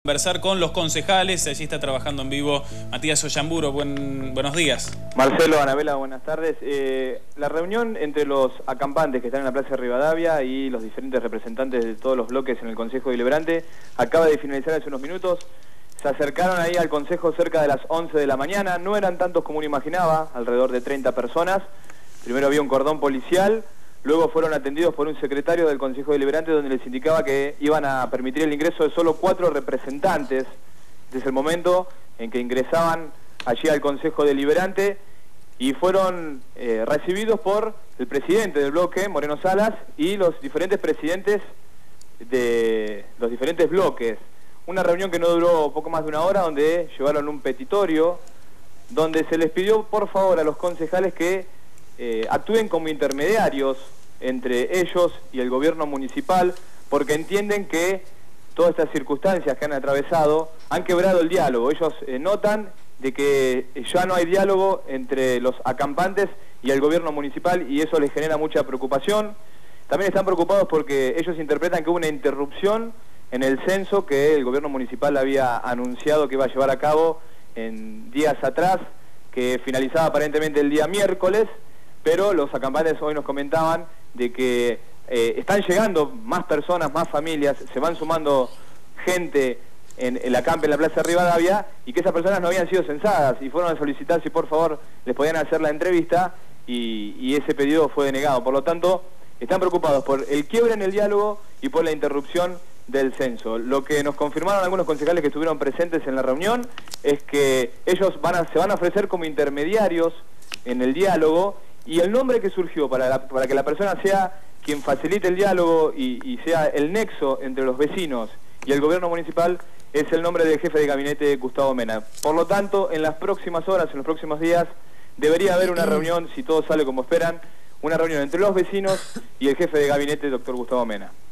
Conversar con los concejales, allí está trabajando en vivo Matías Ollamburo. Buenos días. Marcelo, Anabela, buenas tardes. La reunión entre los acampantes que están en la Plaza de Rivadavia y los diferentes representantes de todos los bloques en el Consejo Deliberante acaba de finalizar hace unos minutos. Se acercaron ahí al Consejo cerca de las 11 de la mañana, no eran tantos como uno imaginaba, alrededor de 30 personas. Primero había un cordón policial, luego fueron atendidos por un secretario del Consejo Deliberante donde les indicaba que iban a permitir el ingreso de solo 4 representantes. Desde el momento en que ingresaban allí al Consejo Deliberante y fueron recibidos por el presidente del bloque, Moreno Salas, y los diferentes presidentes de los diferentes bloques. Una reunión que no duró poco más de una hora, donde llevaron un petitorio, donde se les pidió por favor a los concejales que actúen como intermediarios entre ellos y el gobierno municipal, porque entienden que todas estas circunstancias que han atravesado han quebrado el diálogo. Ellos notan de que ya no hay diálogo entre los acampantes y el gobierno municipal y eso les genera mucha preocupación. También están preocupados porque ellos interpretan que hubo una interrupción en el censo que el gobierno municipal había anunciado que iba a llevar a cabo en días atrás, que finalizaba aparentemente el día miércoles, pero los acampantes hoy nos comentaban de que están llegando más personas, más familias, se van sumando gente en el acampe en la Plaza de Rivadavia y que esas personas no habían sido censadas y fueron a solicitar si por favor les podían hacer la entrevista y ese pedido fue denegado. Por lo tanto, están preocupados por el quiebre en el diálogo y por la interrupción del censo. Lo que nos confirmaron algunos concejales que estuvieron presentes en la reunión es que ellos se van a ofrecer como intermediarios en el diálogo y el nombre que surgió para que la persona sea quien facilite el diálogo y sea el nexo entre los vecinos y el gobierno municipal es el nombre del jefe de gabinete Gustavo Mena. Por lo tanto, en las próximas horas, en los próximos días, debería haber una reunión, si todo sale como esperan, una reunión entre los vecinos y el jefe de gabinete, doctor Gustavo Mena.